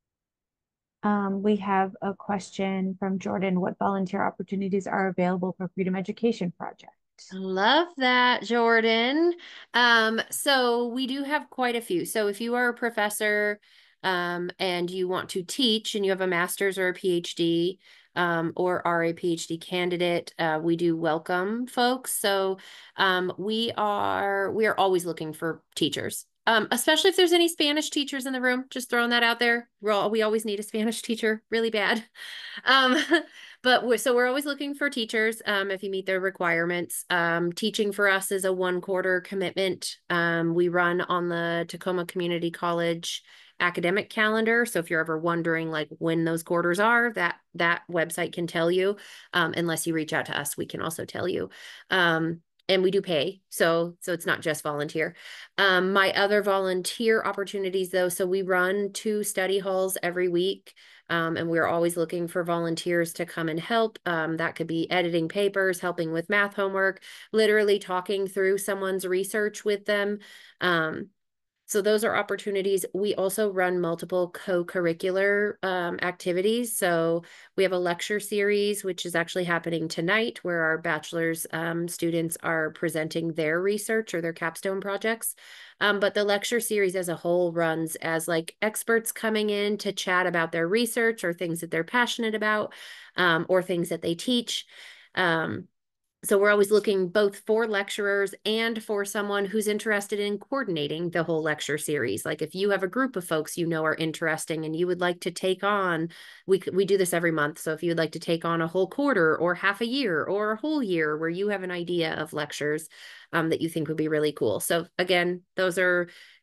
We have a question from Jordan. What volunteer opportunities are available for Freedom Education Project? Love that, Jordan. So we do have quite a few. So if you are a professor and you want to teach and you have a master's or a PhD or are a PhD candidate, we do welcome folks. So we are always looking for teachers. Especially if there's any Spanish teachers in the room, just throwing that out there. We always need a Spanish teacher really bad. But we're always looking for teachers if you meet their requirements. Teaching for us is a 1-quarter commitment. We run on the Tacoma Community College academic calendar. So if you're ever wondering like when those quarters are, that website can tell you. Unless you reach out to us, we can also tell you. And we do pay, so it's not just volunteer. My other volunteer opportunities though, so we run 2 study halls every week. And we're always looking for volunteers to come and help. That could be editing papers, helping with math homework, literally talking through someone's research with them. So those are opportunities. We also run multiple co-curricular activities. So we have a lecture series, which is actually happening tonight, where our bachelor's students are presenting their research or their capstone projects. But the lecture series as a whole runs as like experts coming in to chat about their research or things that they're passionate about or things that they teach. So we're always looking both for lecturers and for someone who's interested in coordinating the whole lecture series. Like if you have a group of folks you know are interesting and you would like to take on, we do this every month. So if you would like to take on a whole quarter or half a year or a whole year where you have an idea of lectures that you think would be really cool. So again, those are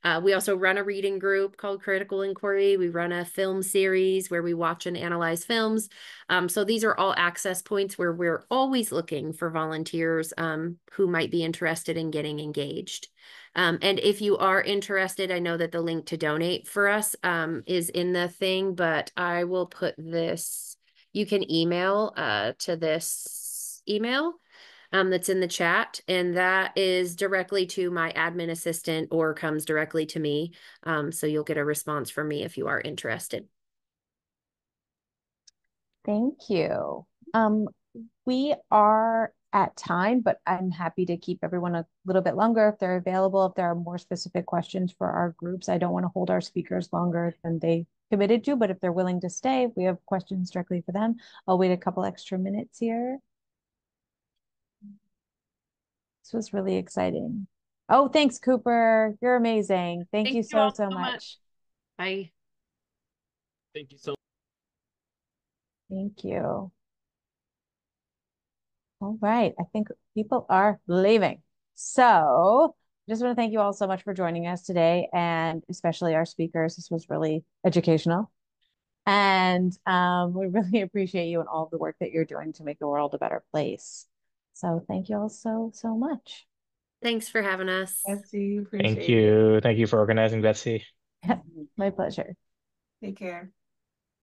We also run a reading group called Critical Inquiry. We run a film series where we watch and analyze films. So these are all access points where we're always looking for volunteers who might be interested in getting engaged. And if you are interested, I know that the link to donate for us is in the thing, but I will put this, you can email to this email that's in the chat, and that is directly to my admin assistant or comes directly to me. So you'll get a response from me if you are interested. Thank you. We are at time, but I'm happy to keep everyone a little bit longer if they're available, if there are more specific questions for our groups. I don't want to hold our speakers longer than they committed to, but if they're willing to stay, if we have questions directly for them, I'll wait a couple extra minutes here. This was really exciting. Oh, thanks, Cooper. You're amazing. Thank you all so much. Bye. Thank you so much. Thank you. All right. I think people are leaving. So just want to thank you all so much for joining us today, and especially our speakers. This was really educational. And we really appreciate you and all the work that you're doing to make the world a better place. So thank you all so much. Thanks for having us. Betsy, appreciate Thank you. Thank you for organizing, Betsy. My pleasure. it. Take care.